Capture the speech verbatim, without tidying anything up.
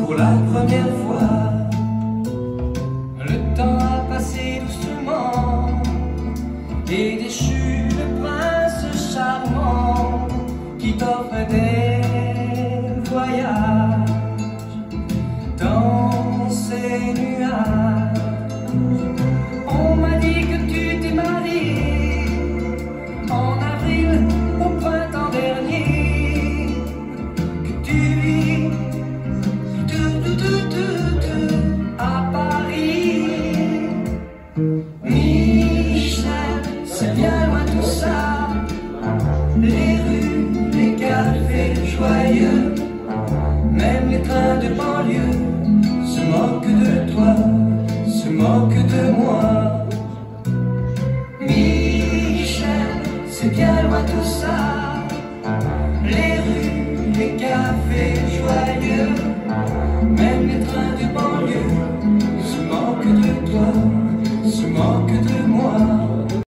pour la première fois. Le temps a passé doucement et déchu le prince charmant qui t'offre des voyages dans ces nuages. On m'a dit que tu t'es marié en avril au printemps dernier, que tu vis tout, tout, tout, tout, tout à Paris. Michel, c'est bien loin tout ça, les rues, les cafés joyeux, même les trains de banlieue se moquent de toi, se moquent de moi. Michel, c'est bien loin tout ça, les rues, les cafés joyeux, même les trains de banlieue se moquent de toi, se moquent de moi.